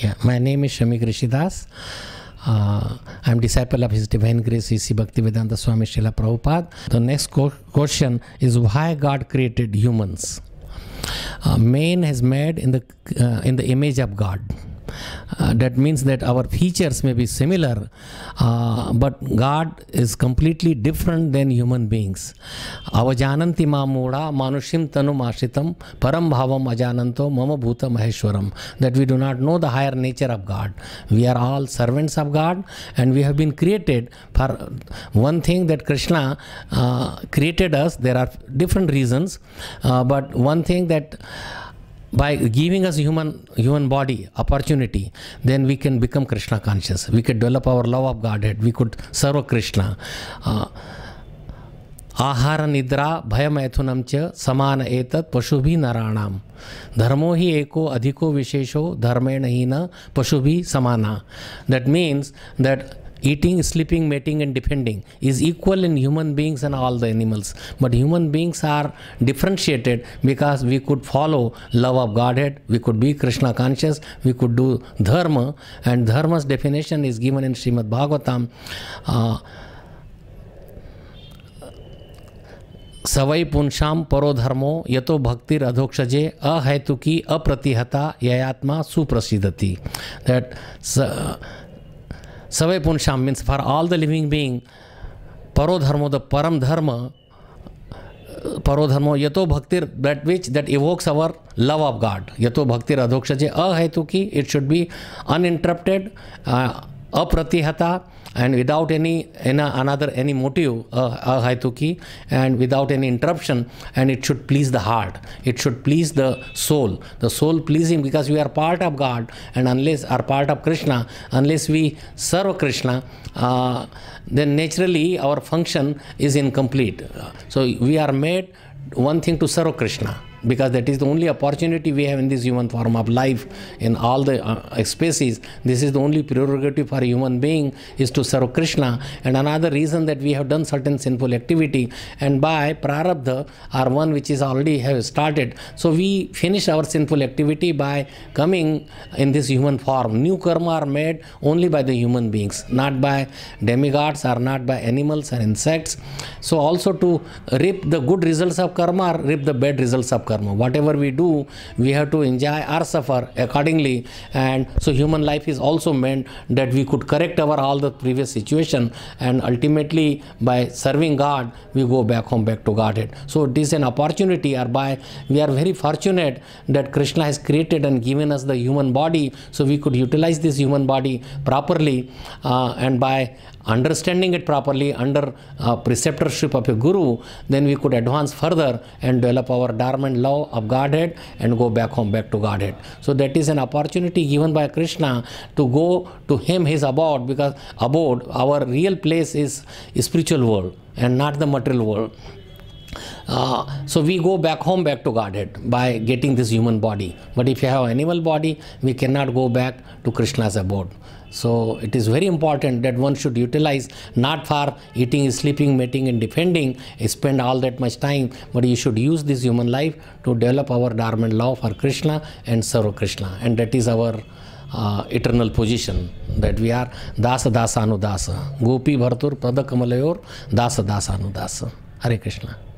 Yeah, my name is Shamik Rishi I am disciple of His Divine Grace C.C. Bhaktivedanta Swami Srila Prabhupada. The next question is why God created humans. Man is made in the image of God. That means that our features may be similar, but God is completely different than human beings. Avajananti mamura manushim tanum ashitam param bhavam ajananto mama bhuta maheshwaram. That we do not know the higher nature of God. We are all servants of God, and we have been created for one thing, that Krishna created us. There are different reasons, but one thing, that by giving us human body opportunity, then we can become Krishna conscious. We could develop our love of Godhead. We could serve Krishna. Ahara nidra bhayamaithunam cha samana etat pashubhi naranam. Dharmo hi eko adhiko vishesho dharmena hina pashubhi samana. That means that eating, sleeping, mating and defending is equal in human beings and all the animals. But human beings are differentiated because we could follow love of Godhead, we could be Krishna conscious, we could do dharma, and dharma's definition is given in Srimad Bhagavatam. Savai punsham paro dharmo yato bhaktir adhokshaje ahaituki apratihata yayatma suprasidati. That Savai punsham means for all the living being, paro dharmo, the param dharma, paro dharmo yato bhaktir, that evokes our love of God. Yato bhaktir adhokshaje ahaituki, it should be uninterrupted, apratihata, and without any motive, ahaituki, and without any interruption, and it should please the heart. It should please the soul. The soul pleasing, because we are part of God, and unless are part of Krishna, unless we serve Krishna, then naturally our function is incomplete. So we are made one thing to serve Krishna, because that is the only opportunity we have in this human form of life. In all the species, this is the only prerogative for a human being, is to serve Krishna. And another reason that we have done certain sinful activity, and by prarabdha, or one which is already have started, so we finish our sinful activity by coming in this human form. New karma are made only by the human beings, not by demigods or not by animals or insects. So also to reap the good results of karma or reap the bad results of karma. Whatever we do, we have to enjoy or suffer accordingly. And so human life is also meant that we could correct our all the previous situation, and ultimately by serving God, we go back home, back to Godhead. So it is an opportunity, or by we are very fortunate that Krishna has created and given us the human body, so we could utilize this human body properly, and by understanding it properly under preceptorship of a guru, then we could advance further and develop our dharma and love of Godhead and go back home, back to Godhead. So that is an opportunity given by Krishna to go to Him, His abode, because abode, our real place is spiritual world and not the material world. So we go back home, back to Godhead by getting this human body. But if you have animal body, we cannot go back to Krishna's abode. So it is very important that one should utilize, not for eating, sleeping, mating and defending, spend all that much time, but you should use this human life to develop our dharma and love for Krishna and serve Krishna. And that is our eternal position, that we are dasa dasa anudasa, gopi bhartur pada kamalayor dasa dasa anudasa. Hare Krishna.